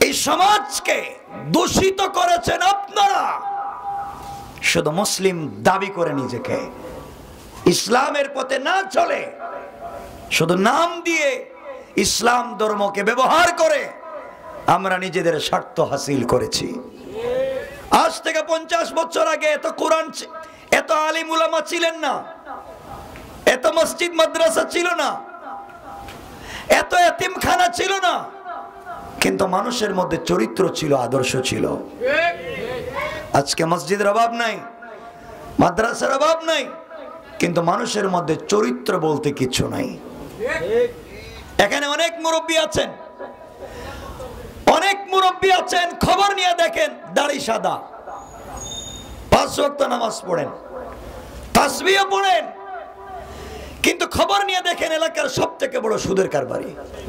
এই সমাজকে দূষিত করেছেন আপনারা। শুধু মুসলিম দাবি করে নিজেকে, ইসলামের পথে না চলে শুধু নাম দিয়ে ইসলাম ধর্মকে ব্যবহার করে আমরা নিজেদের স্বার্থ হাসিল করেছি। আজ থেকে 50 বছর আগে এত কোরআন, এত আলিম উলামা ছিলেন না, এত মসজিদ মাদ্রাসা ছিল না, এত এতিমখানা ছিল না, কিন্তু মানুষের মধ্যে চরিত্র ছিল, আদর্শ ছিল। আজকে মসজিদের অভাব নাই, মাদ্রাসার অভাব নাই, কিন্তু মানুষের মধ্যে চরিত্র বলতে কিছু নাই। এখানে অনেক মুরব্বী আছেন, অনেক মুরব্বী আছেন, খবর নিয়ে দেখেন দাড়ি সাদা, 5 ওয়াক্ত নামাজ পড়েন, তাসবিহ পড়েন, কিন্তু খবর নিয়ে দেখেন এলাকার সবথেকে বড় সুদের কারবারি।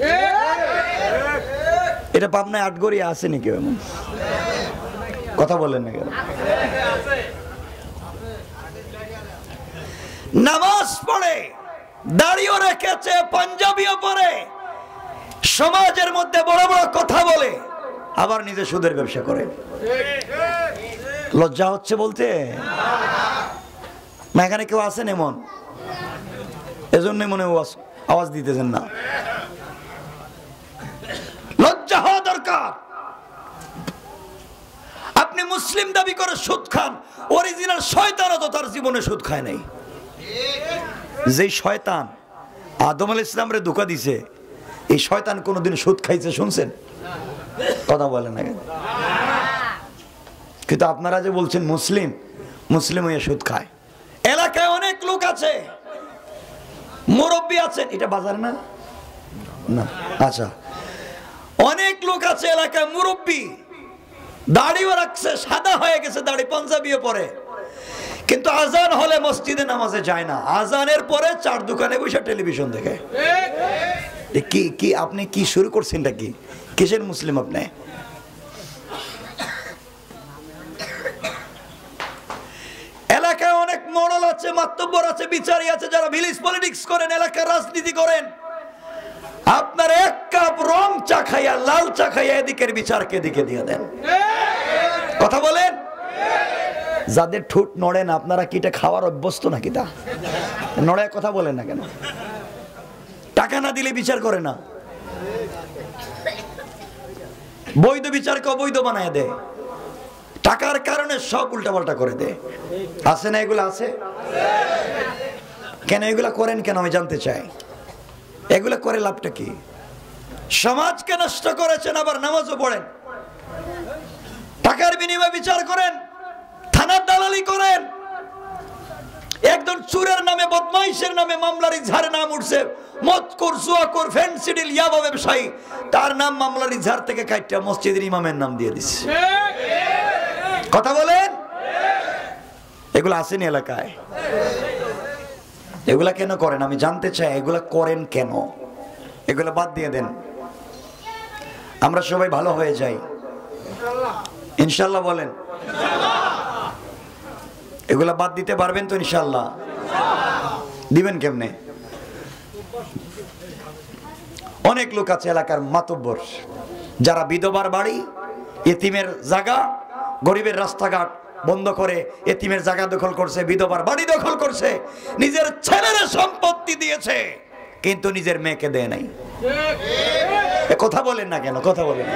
এটা পাবনায় আটগড়িয়া আসেনি কেউ? এমন কথা বলেন না কেন? নামাজ পড়ে, দাড়িও রেখেছে, পাঞ্জাবিও পরে, সমাজের মধ্যে বড় বড় কথা বলে, আবার নিজে সুদের ব্যবসা করে। লজ্জা হচ্ছে বলতে না? এখানে কেউ আছেন এমন? এজন্য মনে আওয়াজ দিতেছেন না। লজ্জা হওয়া দরকার। আপনি মুসলিম দাবি করে সুদ খান, অরিজিনাল শয়তানও তো তার জীবনে সুদ খায় নাই। যে শয়তান আদম আলাইহিস সালামরে ধোঁকা দিছে, এই শয়তান কোনোদিন সুদ খাইছে শুনছেন? কথা বলেন না কেন? কিন্তু আপনারা যে বলছেন মুসলিম, মুসলিম হয়ে সুদ খায়। এলাকায় অনেক লোক আছে, মুরব্বী আছেন, এটা বাজার না? না, আচ্ছা, অনেক লোক আছে এলাকায় মুরব্বী, দাড়িও রাখছে, সাদা হয়ে গেছে দাড়ি, পাঞ্জাবিও পরে, কিন্তু আজান হলে মসজিদে নামাজে যায় না। আজানের পরে 4 দোকানে বসে টেলিভিশন দেখে। কি কি আপনি কি শুরু করছেন? কি কিসের মুসলিম আপনি? এলাকায় অনেক মডেল আছে, মাতব্বর আছে, বিচারী আছে, যারা ভিলেজ পলিটিক্স করেন, এলাকার রাজনীতি করেন। আপনার 1 কাপ রং চা খাইয়া, লাল চা খাইয়া এদিকের বিচারকে এদিকে দিয়ে দেন। কথা বলেন। যাদের ঠোঁট নড়ে না, আপনারা কি এটা খাওয়ার অভ্যস্ত নাকি? তা নড়ে কথা বলেন না কেন? টাকা না দিলে বিচার করে না, বৈধ বিচারকে অবৈধ বানায় দেয়, টাকার কারণে সব উল্টাপাল্টা করে দেয়। আছে না? এগুলো আছে কেন? এগুলা করেন কেন আমি জানতে চাই। এগুলা করে লাভটা কি? সমাজকে নষ্ট করেছেন, আবার নামাজও পড়েন, টাকার বিনিময়ে বিচার করেন, থানার দালালি করেন। একজন চুরের নামে, বদমাইশের নামে মামলার ইজহারে নাম উঠছে, মদখোর, জুয়াখোর, ফেন্সিডিল, ইয়াবা ব্যবসায়ী, তার নাম মামলার ইজহার থেকে কাটটা মসজিদের ইমামের নাম দিয়ে দিচ্ছে। কথা বলেন। এগুলো আসেনি এলাকায়? এগুলা কেন করেন আমি জানতে চাই। এগুলা করেন কেন? এগুলা বাদ দিয়ে দেন, আমরা সবাই ভালো হয়ে যাই ইনশাল্লাহ। বলেন, এগুলা বাদ দিতে পারবেন তো ইনশাল্লাহ? দিবেন কেমনে? অনেক লোক আছে এলাকার মাতব্বর, যারা বিধবার বাড়ি, এতিমের জায়গা, গরিবের রাস্তাঘাট বন্ধ করে এতিমের জায়গা দখল করছে, বিধবার বাড়ি দখল করছে, নিজের ছেলের সম্পত্তি দিয়েছে কিন্তু নিজের মেয়েকে দেয় নাই। কথা বলেন না কেন? কথা বলেন।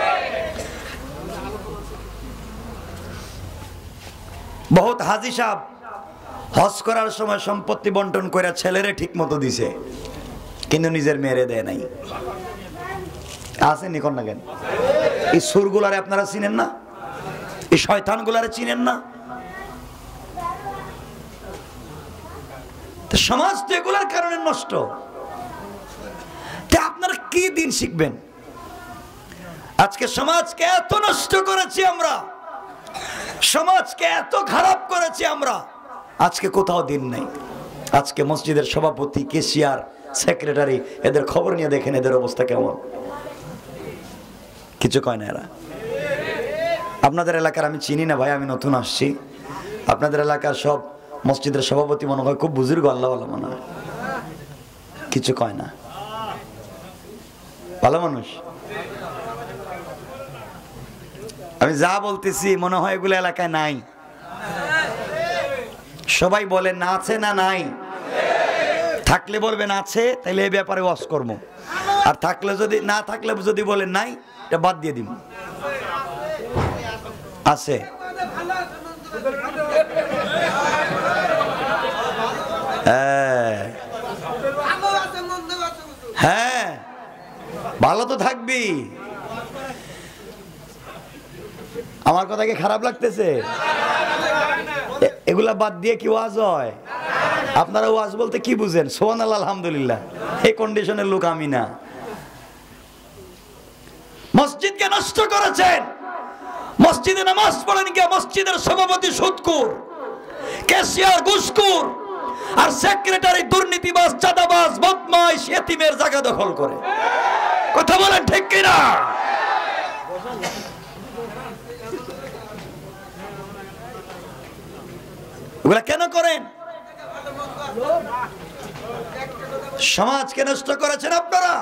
বহুত হাজি সাহেব হজ করার সময় সম্পত্তি বন্টন করে ছেলেরে ঠিক মতো দিছে কিন্তু নিজের মেয়েরে দেয় নাই। আসেনি কোন না কেন? এই সুরগুলারে আপনারা চিনেন না? এই শয়তান গুলারে চিনেন না? সমাজ তো এগুলার কারণে নষ্ট। আপনারা কি দিন শিখবেন? আজকে সমাজকে এত নষ্ট করেছি আমরা, সমাজকে এত খারাপ করেছি আমরা, আজকে কোথাও দিন নাই। আজকে মসজিদের সভাপতি, কেশিয়ার, সেক্রেটারি, এদের খবর নিয়ে দেখেন এদের অবস্থা কেমন। কিছু কয় না এরা। আপনাদের এলাকার আমি চিনি না ভাই, আমি নতুন আসছি। আপনাদের এলাকার সব মসজিদের সভাপতি মনে হয় খুব বুজুর্গ, আল্লাহওয়ালা মনে হয়, কিছু কয় না, ভালো মানুষ। আমি যা বলতেছি মনে হয় এগুলো এলাকায় নাই। সবাই বলে না আছে না নাই? থাকলে বলবেন আছে, তাহলে এই ব্যাপারে ওয়াজ করব। আর থাকলে যদি না থাকলে যদি বলেন নাই, এটা বাদ দিয়ে দিব। আছে হ্যাঁ, ভালো তো থাকবি। আমার কথা কি খারাপ লাগতেছে? এগুলা বাদ দিয়ে কি ওয়াজ হয়? আপনারা ওয়াজ বলতে কি বুঝেন? সুবহানাল্লাহ, আলহামদুলিল্লাহ। এই কন্ডিশনের লোক আমি না। মসজিদকে নষ্ট করেছেন। মসজিদে নামাজ পড়েন গিয়ে মসজিদের সভাপতি সুদখোর, ক্যাশিয়ার ঘুষখোর, আর সেক্রেটারি দুর্নীতিবাজ, চাঁদাবাজ, বদমাইশ, এতিমের জায়গা দখল করে। কথা বলেন ঠিক কিনা? এগুলা কেন করেন? সমাজকে নষ্ট করেছেন আপনারা।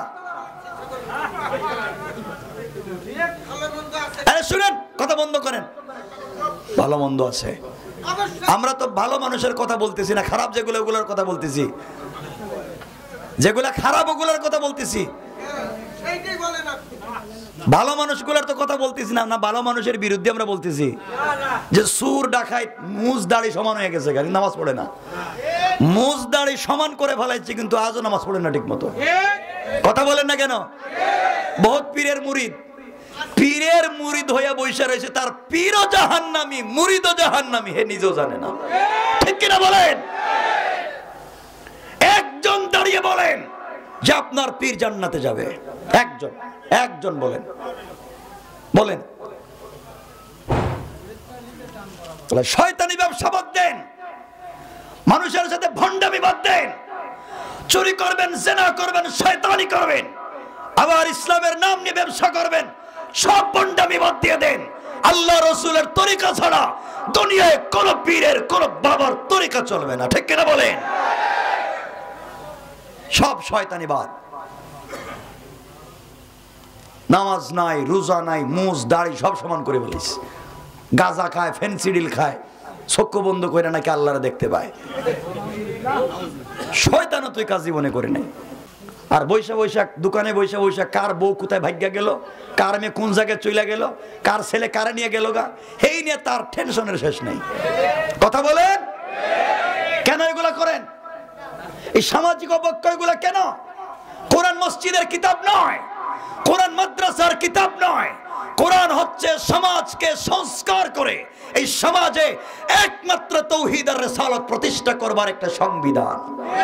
শুনেন, কথা বন্ধ করেন। ভালো মন্দ আছে। আমরা তো ভালো মানুষের কথা বলতেছি না, খারাপ যেগুলো ওগুলোর কথা বলতেছি। যেগুলা খারাপ ওগুলোর কথা বলতেছি। ভালো মানুষগুলোর তো কথা বলতেছি না। না, ভালো মানুষের বিরুদ্ধে আমরা বলতেছি যে সুর ডাকাইত মুজ দাড়ি সমান হয়ে গেছে, কিন্তু নামাজ পড়ে না। মুজ দাড়ি সমান করে ফেলাইছে, কিন্তু আজও নামাজ পড়ে না ঠিক মতো। কথা বলেন না কেন? বহুত পীরের মুরিদ, পীরের মুরিদ হইয়া বৈশা রয়েছে, তার পীরও জাহান্নামী, মুরিদও জাহান্নামী, হে নিজেও জানে না। ঠিক কিনা বলেন? একজন দাঁড়িয়ে বলেন যে আপনার পীর জান্নাতে যাবে। একজন, একজন বলেন, বলেন। শয়তানি ব্যবসা বাদ দেন, মানুষের সাথে ভণ্ডামি বাদ দেন। চুরি করবেন, জিনা করবেন, শয়তানি করবেন, আবার ইসলামের নাম নিয়ে ব্যবসা করবেন। সব ভণ্ডামি বাদ দিয়ে দেন। আল্লাহ রসুলের তরিকা ছাড়া দুনিয়ায় কোন পীরের, কোন বাবার তরিকা চলবে না। ঠিক কিনা বলেন? সব শয়তানি বাদ। নামাজ নাই, রোজা নাই, মুজ দাড়ি সব সমান করে বলিস। গাঁজা খায়, ফেন্সিডিল খায়, চক্ষু বন্ধ করে নাকি আল্লাহরে দেখতে পায়। শয়তানও তুই কাজ জীবনে করে নাই। আর বৈশা বৈশাখ দোকানে বৈশা বৈশাখ কার বউ কোথায় ভাগ্যা গেল, কার মেয়ে কোন জায়গায় চলে গেল, কার ছেলে কারে নিয়ে গেল গা, এই নিয়ে তার টেনশনের শেষ নেই। কথা বলেন, কেন এগুলা করেন? এই সামাজিক অবক্ষয়গুলা কেন? কোরআন মসজিদের কিতাব নয়, কোরআন মাদ্রাসার কিতাব নয়। কোরআন হচ্ছে সমাজকে সংস্কার করে এই সমাজে একমাত্র তাওহীদ আর রিসালাত প্রতিষ্ঠা করবার একটা সংবিধান।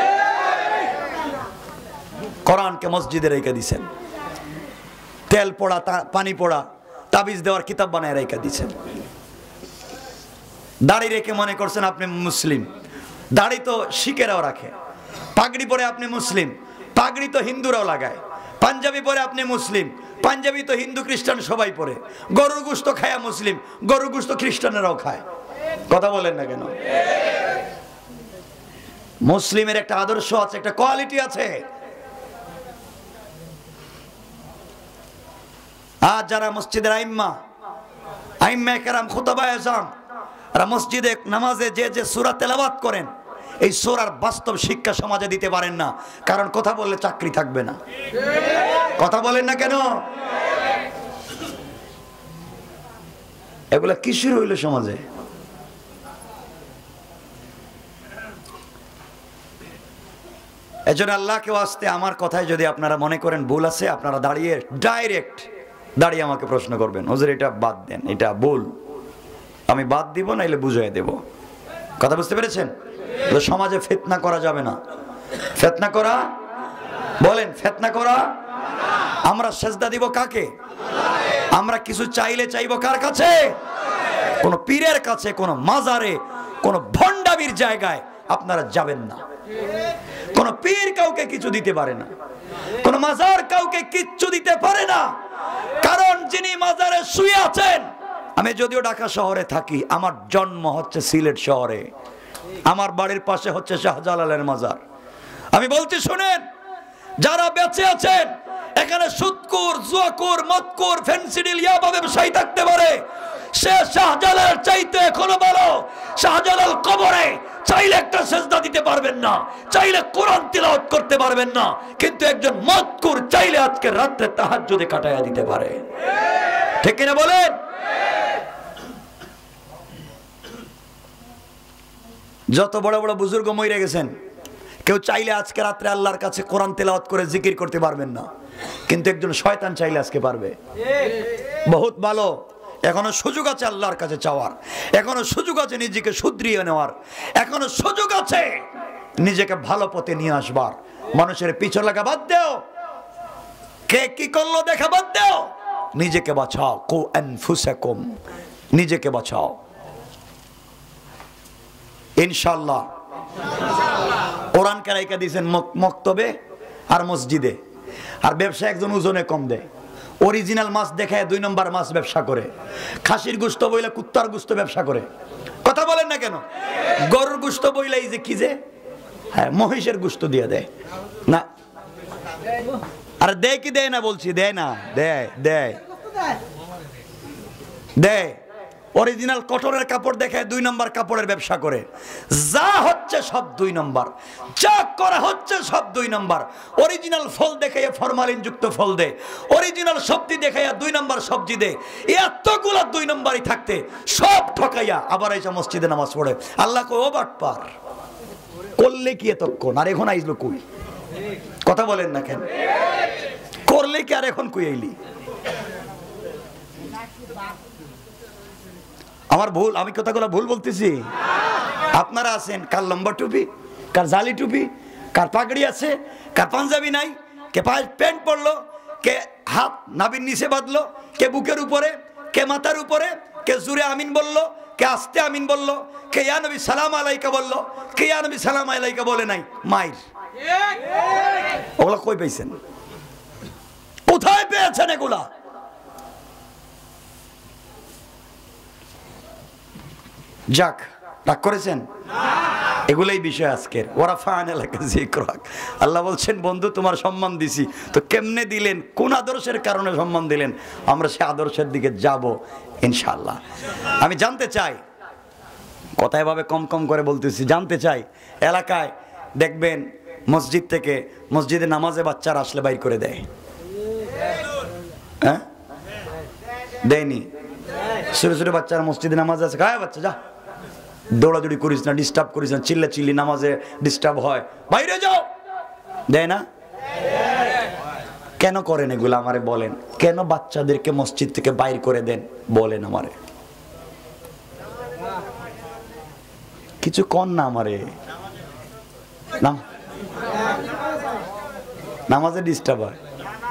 কোরআনকে মসজিদে রেখে দিয়েছেন, তেল পড়া, পানি পড়া, তাবিজ দেওয়ার কিতাব বানায় রেখে দিয়েছেন। দাড়ি রেখে মনে করছেন আপনি মুসলিম। দাড়ি তো শিখেরাও রাখে। পাগড়ি পরে আপনি মুসলিম, পাগড়ি তো হিন্দুরাও লাগায়। পাঞ্জাবি পরে আপনি মুসলিম, পাঞ্জাবি তো হিন্দু খ্রিস্টান সবাই পরে। গরুর গোশত খায় মুসলিম, গরুর গোশত খ্রিস্টানেরাও খায়। কথা বলেন না কেন? মুসলিমের একটা আদর্শ আছে, একটা কোয়ালিটি আছে। আজ যারা মসজিদের আইম্মা কেরাম, খুতবা আযম, আর মসজিদে নামাজে যে যে সূরা তেলাওয়াত করেন, এই সূরার বাস্তব শিক্ষা সমাজে দিতে পারেন না। কারণ কথা বললে চাকরি থাকবে না। কথা বলেন না কেন? এগুলা কি শুরু হইল সমাজে? এজন্য আল্লাহকে ওয়াস্তে আমার কথায় যদি আপনারা মনে করেন ভুল আছে, আপনারা দাঁড়িয়ে ডাইরেক্ট দাঁড়িয়ে আমাকে প্রশ্ন করবেন, হুজুর এটা বাদ দেন, এটা ভুল। আমি বাদ দিব, নাইলে বুঝিয়ে দেব। কথা বুঝতে পেরেছেন? সমাজে ফিতনা করা যাবে না। ফিতনা করা, বলেন ফিতনা করা। আমরা সেজদা দিব কাকে? আমরা কিছু চাইলে চাইবো কার কাছে? কোন পীরের কাছে, কোন মাজারে, কোন ভণ্ডামির জায়গায় আপনারা যাবেন না। কোন পীর কাউকে কিছু দিতে পারে না, কোন মাজার কাউকে কিচ্ছু দিতে পারে না। কারণ যিনি মাজারে শুয়ে আছেন, আমি যদিও ঢাকা শহরে থাকি, আমার জন্ম হচ্ছে সিলেট শহরে, আমার বাড়ির পাশে হচ্ছে শাহজালালের মাজার। আমি বলছি শুনেন, যারা বেঁচে আছেন এখানে সুদখোর, জুয়াখোর, মদখোর, ফেন্সিডিল, ইয়াবা ব্যবসায়ী থাকতে পারে। সে শাহজালাল চাইতে এখনো বলো, শাহজালাল কবরে চাইলে একটা সেজদা দিতে পারবেন না, চাইলে কোরআন তিলাওয়াত করতে পারবেন না, কিন্তু একজন মদকুর চাইলে আজকে রাত্রে তাহাজ্জুদে কাটায়া দিতে পারে। ঠিক কিনা বলেন? যত বড় বড় বুজুর্গ মরে গেছেন, কেউ চাইলে আজকে রাত্রে আল্লাহর কাছে কোরআন তেলাওয়াত করে জিকির করতে পারবেন না, কিন্তু একজন শয়তান চাইলে আজকে পারবে। বহুত ভালো, এখনো সুযোগ আছে আল্লাহর কাছে চাওয়ার, এখনো সুযোগ আছে নিজেকে শুধরিয়ে নেওয়ার, এখনো সুযোগ আছে নিজেকে ভালো পথে নিয়ে আসবার। মানুষের পিছনে লাগা বাদ দাও, কে কি করলো দেখা বাদ দাও, নিজেকে বাঁচাও। কু আনফুসাকুম, নিজেকে বাঁচাও ইনশাআল্লাহ। কোরআন কারাইকা দিয়েছেন মক্তবে আর মসজিদে, আর ব্যবসা একজন ওজনে কম দেয়, অরিজিনাল মাছ দেখায় 2 নম্বর মাছ ব্যবসা করে, খাসির গোশত বইলা কুত্তার গোশত ব্যবসা করে। কথা বলেন না কেন? গরুর গোশত বইলা এই যে কি যে, হ্যাঁ মহিষের গোশত দিয়ে দেয় না, আর দেয় কি দেয় না বলছি, দেয় না, দেয় দেয় দেয়। অরিজিনাল কটনের কাপড় দেখায় 2 নম্বর কাপড়ের ব্যবসা করে। যা হচ্ছে সব 2 নম্বর, যা করা হচ্ছে সব 2 নম্বর। অরিজিনাল ফল দেখাইয়া ফরমালিন যুক্ত ফল দে, অরিজিনাল সবজি দেখাইয়া 2 নম্বর সবজি দে। এতগুলা 2 নম্বরই থাকতে সব ঠকাইয়া আবার এসে মসজিদে নামাজ পড়ে। আল্লাহ কই, ও বাটপার, করলে কি এতক্ষণ, আর এখন আইসলো কই? কথা বলেন না কেন? করলে কি আর এখন কই আইলি? আমার ভুল, আমি কথাগুলো ভুল বলতেছি? আপনারা আছেন, কার লম্বা টুপি, কার জালি টুপি, কার পাগড়ি আছে, কার পাঞ্জাবি নাই, কে পায়ে প্যান্ট পরলো, কে হাত নাভির নিচে বাঁধলো, কে বুকের উপরে, কে মাথার উপরে, কে জুরে আমিন বললো, কে আস্তে আমিন বললো, কে ইয়া নবী সালাম আলাইকা বললো, কে ইয়া নবী সালাম আলাইকা বলে নাই। মাইর ওগুলা কই পাইছেন? কোথায় পেয়েছেন এগুলা? যাক, রাগ করেছেন? এগুলাই বিষয় আজকের। আল্লাহ বলছেন, বন্ধু তোমার সম্মান দিছি, তো কেমনে দিলেন, কোন আদর্শের কারণে সম্মান দিলেন? আমরা সে আদর্শের দিকে যাব ইনশাআল্লাহ। আমি জানতে চাই, কথা এভাবে কম কম করে বলতেছি, জানতে চাই এলাকায় দেখবেন মসজিদ থেকে, মসজিদে নামাজে বাচ্চারা আসলে বাইর করে দেয়, হ্যাঁ দেয়নি? ছোট ছোট বাচ্চারা মসজিদে নামাজ আছে, গায়ে বাচ্চা যা, দৌড়াদৌড়ি করিস না, ডিস্টার্ব করিস না, চিল্লা চিল্লি নামাজে ডিস্টার্ব হয়, বাইরে যাও, দেয় না? কেন করেন এগুলো আমারে বলেন? কেন বাচ্চাদেরকে মসজিদ থেকে বাইর করে দেন বলেন আমারে? কিছু কন না আমারে, না নামাজে ডিস্টার্ব হয়।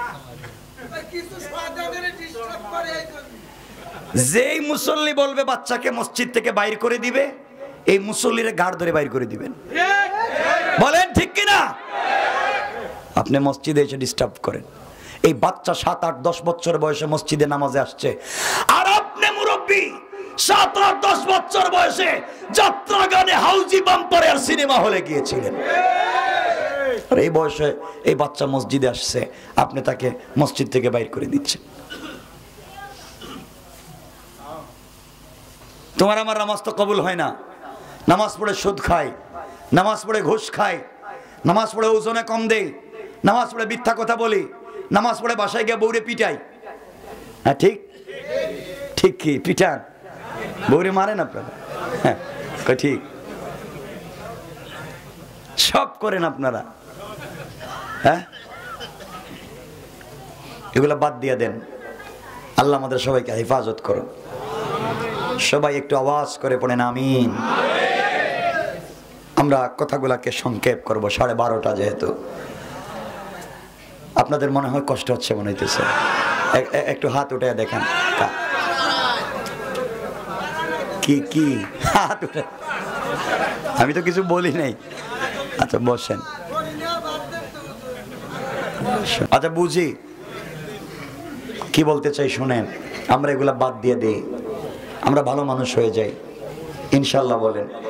যেই মুসল্লি বলবে বাচ্চাকে মসজিদ থেকে বাইর করে দিবে, এই মুসল্লিরে গাড় ধরে বাইর করে দিবেন। বলেন ঠিক কিনা? আপনি মসজিদে এসে ডিস্টার্ব করেন, এই বাচ্চা 7, 8, 10 বছর বয়সে মসজিদে নামাজে আসছে, আর আপনি মুরব্বী 7, 8, 10 বছর বয়সে যাত্রা গানে, হাউজি বাম্পারে আর সিনেমা হলে গিয়েছিলেন। আর এই বয়সে এই বাচ্চা মসজিদে আসছে, আপনি তাকে মসজিদ থেকে বাইর করে দিচ্ছেন। তোমার আমার নামাজ তো কবুল হয় না। নামাজ পড়ে সুদ খায়, নামাজ পড়ে ঘুষ খায়, নামাজ পড়ে ওজনে কম দেই, নামাজ পড়ে মিথ্যা কথা বলি, নামাজ পড়ে বাসায় গিয়ে বউরে পিটাই। হ্যাঁ ঠিক, ঠিক কি পিটান? বউরে মারেন আপনারা? হ্যাঁ ঠিক, সব করেন আপনারা। হ্যাঁ, এগুলা বাদ দিয়ে দেন। আল্লাহ আমাদের সবাইকে হেফাজত করুন। সবাই একটু আওয়াজ করে পড়েন আমিন। আমরা কথাগুলাকে সংক্ষেপ করব, 12:30 যেহেতু। আপনাদের মনে হয় কষ্ট হচ্ছে মনে হইতেছে, একটু হাত উঠে দেখেন। কি কি হাত উঠে? আমি তো কিছু বলি নাই। আচ্ছা বসেন। আচ্ছা বুঝি কি বলতে চাই শুনেন। আমরা এগুলা বাদ দিয়ে দিই, আমরা ভালো মানুষ হয়ে যাই ইনশাল্লাহ। বলেন